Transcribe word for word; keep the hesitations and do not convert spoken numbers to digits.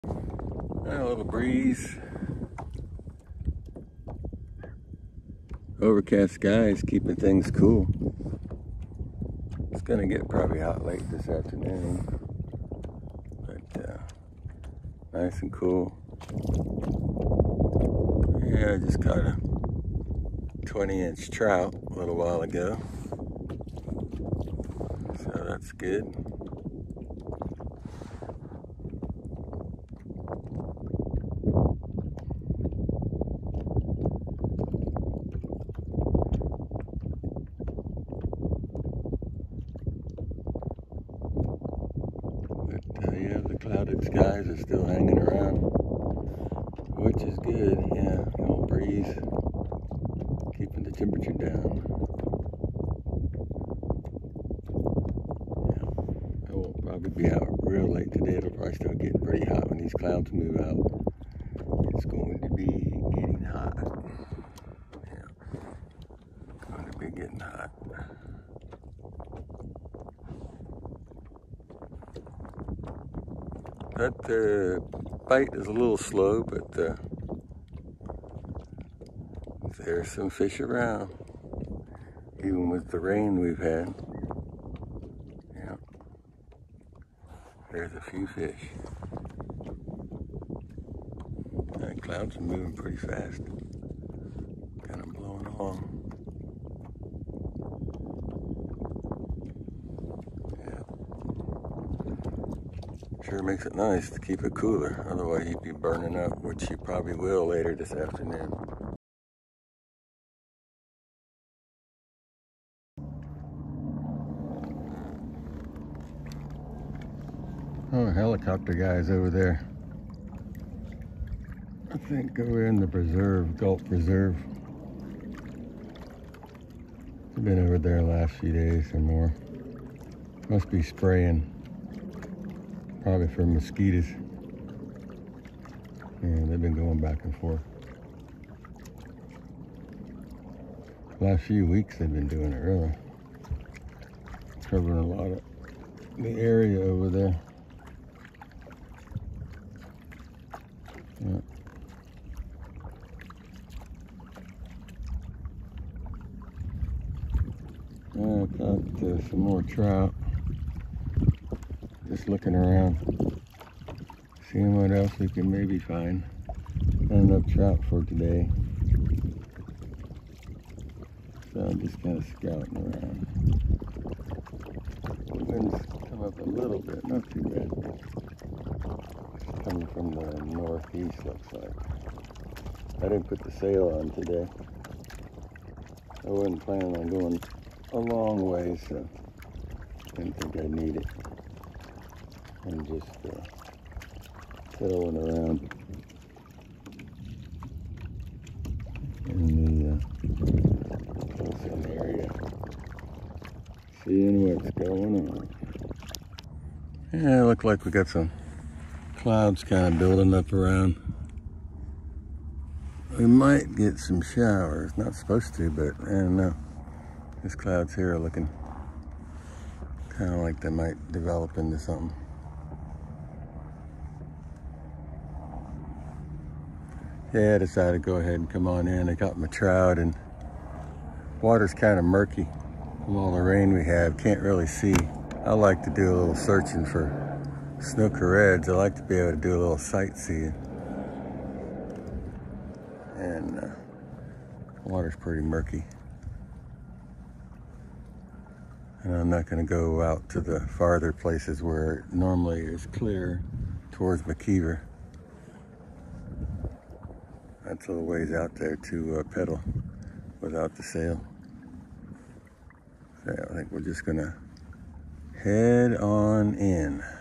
A little breeze. Overcast skies keeping things cool. It's gonna get probably hot late this afternoon, but uh, nice and cool. Yeah, I just caught a twenty inch trout a little while ago, so that's good. Yeah, the clouded skies are still hanging around, which is good. Yeah, a little breeze, keeping the temperature down. Yeah, I won't probably be out real late today. It'll probably start getting pretty hot when these clouds move out. It's going to be getting hot. Yeah, it's going to be getting hot. That uh, bite is a little slow, but uh, there's some fish around, even with the rain we've had. Yeah, there's a few fish. The clouds are moving pretty fast, kind of blowing along. Sure makes it nice to keep it cooler, otherwise you'd be burning up, which you probably will later this afternoon. Oh, helicopter guys over there. I think over in the preserve, Gulf Preserve. They've been over there the last few days or more. Must be spraying. Probably for mosquitoes. Yeah, they've been going back and forth. Last few weeks they've been doing it, really. Covering a lot of the area over there. Yeah. I caught uh, some more trout. Just looking around, seeing what else we can maybe find. Not enough trout for today, so I'm just kind of scouting around. The wind's come up a little bit, not too bad. It's coming from the northeast, looks like. I didn't put the sail on today. I wasn't planning on going a long way, so I didn't think I'd need it. I'm just uh, settling around in the uh, close-in area, seeing what's going on. Yeah, it looked like we got some clouds kind of building up around. We might get some showers, not supposed to, but I don't know. These clouds here are looking kind of like they might develop into something. Yeah, I decided to go ahead and come on in. I got my trout, and water's kind of murky from all the rain we have. Can't really see. I like to do a little searching for snooker reds. I like to be able to do a little sightseeing. And uh, water's pretty murky. And I'm not going to go out to the farther places where it normally is clear towards McKeever. That's a little ways out there to uh, pedal without the sail. So I think we're just gonna head on in.